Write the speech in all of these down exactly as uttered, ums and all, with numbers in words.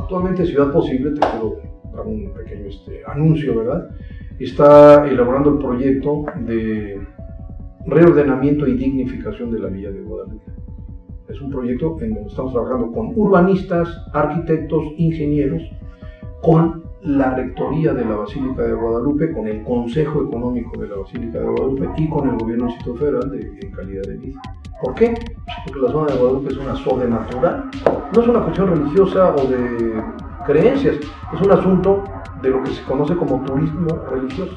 Actualmente Ciudad Posible, te quiero dar un pequeño este, anuncio, ¿verdad? Está elaborando el proyecto de reordenamiento y dignificación de la Villa de Guadalupe. Es un proyecto en donde estamos trabajando con urbanistas, arquitectos, ingenieros, con la Rectoría de la Basílica de Guadalupe, con el Consejo Económico de la Basílica de Guadalupe y con el Gobierno del Distrito Federal de, en calidad de vida. ¿Por qué? Porque la zona de Guadalupe es una zona natural, no es una cuestión religiosa o de creencias, es un asunto de lo que se conoce como turismo religioso.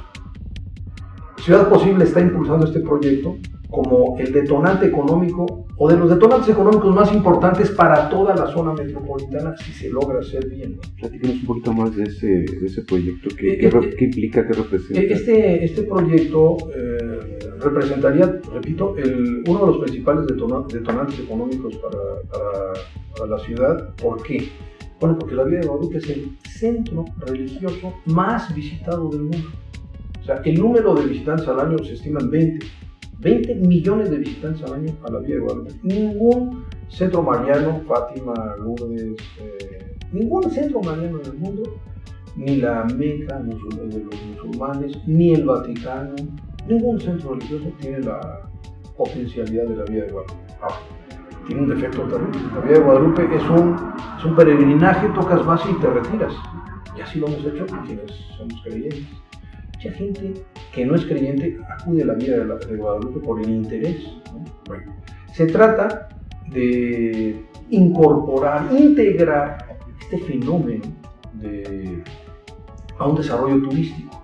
Ciudad Posible está impulsando este proyecto como el detonante económico o de los detonantes económicos más importantes para toda la zona metropolitana si se logra hacer bien. Platícanos un poquito más de ese, de ese proyecto, ¿qué, eh, qué, qué implica, qué representa? Este, este proyecto eh, representaría, repito, el, uno de los principales detonantes económicos para, para, para la ciudad. ¿Por qué? Bueno, porque la Villa de Guadalupe es el centro religioso más visitado del mundo. O sea, el número de visitantes al año se estima en veinte. veinte millones de visitantes al año a la Villa de Guadalupe. Ningún centro mariano, Fátima, Lourdes, eh, ningún centro mariano en el mundo, ni la Meca de los musulmanes, ni el Vaticano, ningún centro religioso tiene la potencialidad de la Villa de Guadalupe. Ah, tiene un defecto terrible. La Villa de Guadalupe es un, es un peregrinaje, tocas base y te retiras. Y así lo hemos hecho quienes somos creyentes. Mucha gente que no es creyente acude a la Villa de, la, de Guadalupe por el interés, ¿no? Bueno, se trata de incorporar, integrar este fenómeno de, a un desarrollo turístico.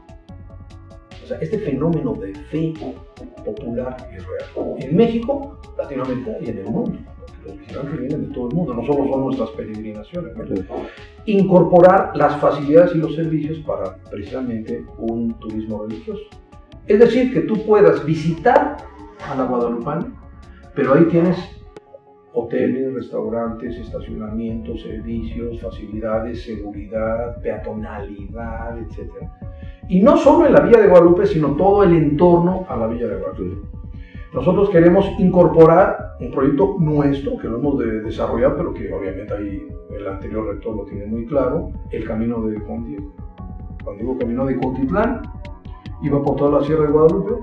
O sea, este fenómeno de fe popular es real. En México, Latinoamérica y en el mundo. Los visitantes vienen de todo el mundo, no solo son nuestras peregrinaciones, ¿no? Incorporar las facilidades y los servicios para precisamente un turismo religioso. Es decir, que tú puedas visitar a la guadalupana, pero ahí tienes hoteles, restaurantes, estacionamientos, servicios, facilidades, seguridad, peatonalidad, etcétera. Y no solo en la Villa de Guadalupe, sino todo el entorno a la Villa de Guadalupe. Nosotros queremos incorporar un proyecto nuestro, que lo hemos de desarrollar, pero que obviamente ahí el anterior rector lo tiene muy claro, el camino de Juan Diego. Juan Diego caminó de Cuautitlán, iba por toda la Sierra de Guadalupe,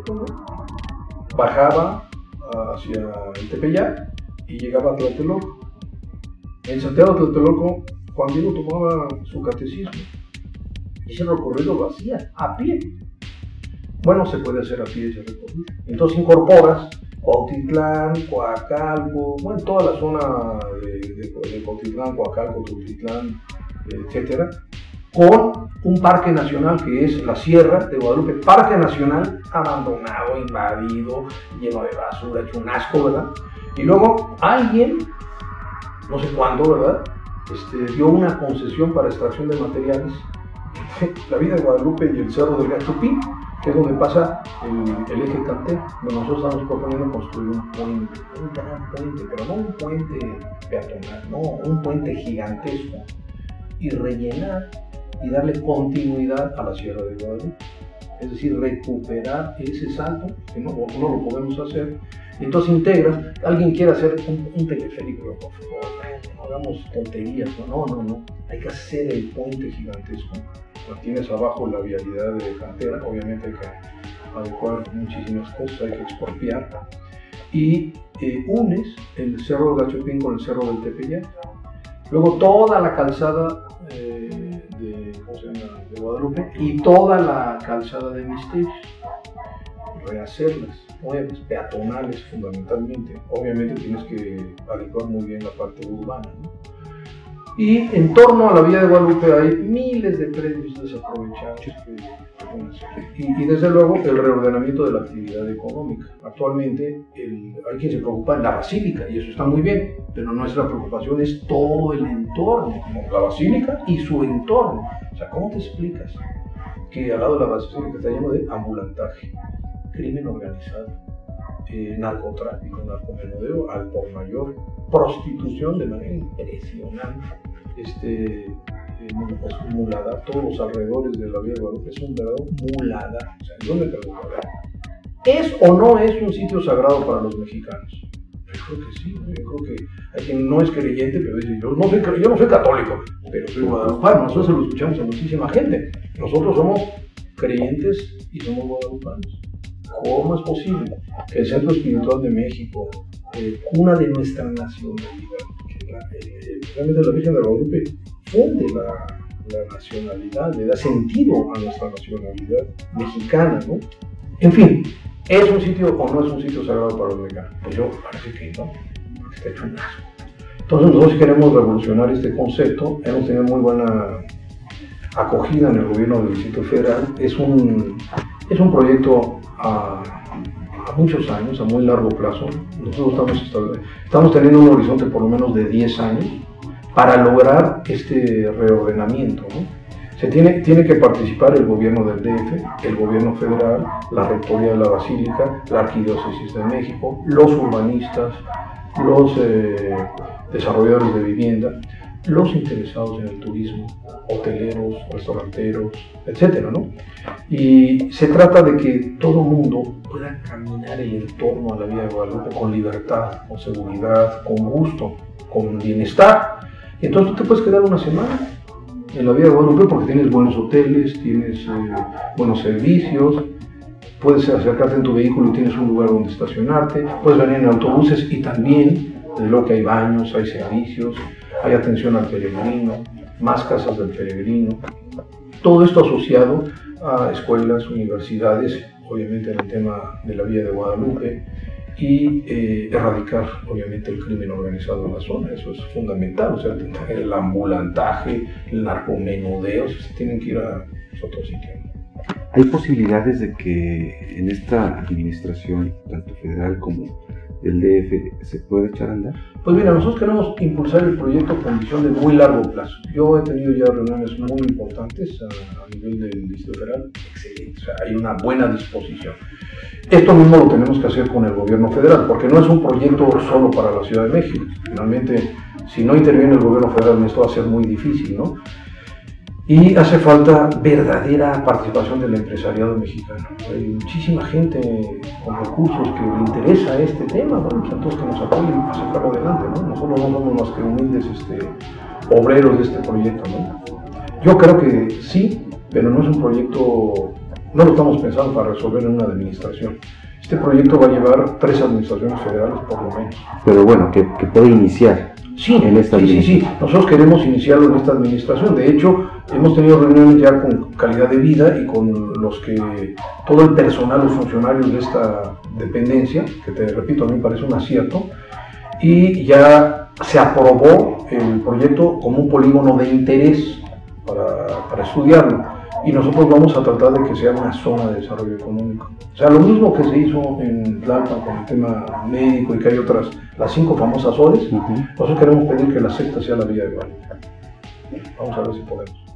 bajaba hacia el Tepeyac y llegaba a Tlatelolco. En Santiago de Tlatelolco, Juan Diego tomaba su catecismo y ese recorrido lo hacía a pie. Bueno, se puede hacer a pie ese recorrido. Entonces incorporas Cuautitlán, Coacalco, bueno, toda la zona de, de, de Cuautitlán, Coacalco, Tultitlán, etcétera, con un parque nacional que es la Sierra de Guadalupe, parque nacional abandonado, invadido, lleno de basura, hecho un asco, ¿verdad? Y luego alguien, no sé cuándo, ¿verdad?, este, dio una concesión para extracción de materiales, la Villa de Guadalupe y el Cerro del Gachupín, que es donde pasa el, el eje cantero, donde nosotros estamos proponiendo construir un puente, un gran puente, pero no un puente peatonal, no, un puente gigantesco, y rellenar y darle continuidad a la Sierra de Guadalupe. Es decir, recuperar ese salto, que no, no lo podemos hacer. Entonces integras, alguien quiere hacer un, un teleférico, por favor, no hagamos tonterías, no, no, no, hay que hacer el puente gigantesco. Tienes abajo la vialidad de cantera, obviamente hay que adecuar muchísimas cosas, hay que expropiar, y eh, unes el Cerro del Gachupín con el Cerro del Tepeyac. Luego toda la calzada eh, de, ¿cómo se llama?, de Guadalupe y toda la calzada de Misterios, rehacerlas, nuevas, peatonales fundamentalmente. Obviamente tienes que adecuar muy bien la parte urbana, ¿no? Y en torno a la Villa de Guadalupe hay miles de predios desaprovechados que, que y, y desde luego el reordenamiento de la actividad económica. Actualmente el, hay quien se preocupa en la basílica y eso está muy bien, pero nuestra preocupación es todo el entorno, como la basílica y su entorno. O sea, ¿cómo te explicas que al lado de la basílica está lleno de ambulantaje, crimen organizado, eh, narcotráfico, narcomenudeo al por mayor, prostitución de manera impresionante, este, eh, pues, muladar, todos los alrededores de la Villa de Guadalupe es un verdadero muladar. O sea, yo me pregunto, ¿es o no es un sitio sagrado para los mexicanos? Yo creo que sí, yo creo que hay quien no es creyente, pero dice, yo no soy, yo no soy católico, pero soy guadalupano. Nosotros se lo escuchamos a muchísima gente. Nosotros somos creyentes y somos guadalupanos. ¿Cómo es posible que el Centro Espiritual de México, eh, cuna de nuestra nacionalidad, que la, eh, realmente la Virgen de Guadalupe funde la, la nacionalidad, le da sentido a nuestra nacionalidad mexicana, ¿no? En fin, ¿es un sitio o no es un sitio sagrado para los mexicanos? Pues yo parece que no, porque está hecho un asco. Entonces nosotros queremos revolucionar este concepto, hemos tenido muy buena acogida en el gobierno del Distrito Federal. Es un, es un proyecto a, a muchos años, a muy largo plazo. Nosotros estamos, estamos teniendo un horizonte por lo menos de diez años para lograr este reordenamiento, ¿no? Se tiene, tiene que participar el gobierno del D F, el gobierno federal, la rectoría de la Basílica, la Arquidiócesis de México, los urbanistas, los eh, desarrolladores de vivienda, los interesados en el turismo, hoteleros, restauranteros, etcétera, ¿no? Y se trata de que todo mundo pueda caminar el entorno a la Vía de Guadalupe con libertad, con seguridad, con gusto, con bienestar. Y entonces tú te puedes quedar una semana en la Vía de Guadalupe porque tienes buenos hoteles, tienes eh, buenos servicios, puedes acercarte en tu vehículo y tienes un lugar donde estacionarte, puedes venir en autobuses y también, desde luego que hay baños, hay servicios, hay atención al peregrino, más casas del peregrino, todo esto asociado a escuelas, universidades, obviamente en el tema de la Vía de Guadalupe, y eh, erradicar obviamente el crimen organizado en la zona. Eso es fundamental, o sea, el ambulantaje, el narcomenudeo, se tienen que ir a otro sitio. ¿Hay posibilidades de que en esta administración, tanto federal como del D F, se pueda echar a andar? Pues mira, nosotros queremos impulsar el proyecto con visión de muy largo plazo. Yo he tenido ya reuniones muy importantes a, a nivel del Distrito Federal, excelente, o sea, hay una buena disposición. Esto mismo lo tenemos que hacer con el gobierno federal, porque no es un proyecto solo para la Ciudad de México. Finalmente, si no interviene el gobierno federal, esto va a ser muy difícil, ¿no? Y hace falta verdadera participación del empresariado mexicano. Hay muchísima gente con recursos que le interesa este tema, bueno, pues entonces que nos apoyen a sacarlo adelante, ¿no? Nosotros no somos más que humildes este, obreros de este proyecto, ¿no? Yo creo que sí, pero no es un proyecto, no lo estamos pensando para resolver en una administración. Este proyecto va a llevar tres administraciones federales por lo menos. Pero bueno, que, que puede iniciar. Sí, en esta sí, sí, sí, nosotros queremos iniciarlo en esta administración. De hecho, hemos tenido reuniones ya con calidad de vida y con los que, todo el personal, los funcionarios de esta dependencia, que te repito, a mí me parece un acierto, y ya se aprobó el proyecto como un polígono de interés para, para estudiarlo. Y nosotros vamos a tratar de que sea una zona de desarrollo económico. O sea, lo mismo que se hizo en Tlalpan con el tema médico y que hay otras, las cinco famosas O D E S, uh-huh. Nosotros queremos pedir que la sexta sea la Vía de Guadalupe. Vamos a ver si podemos.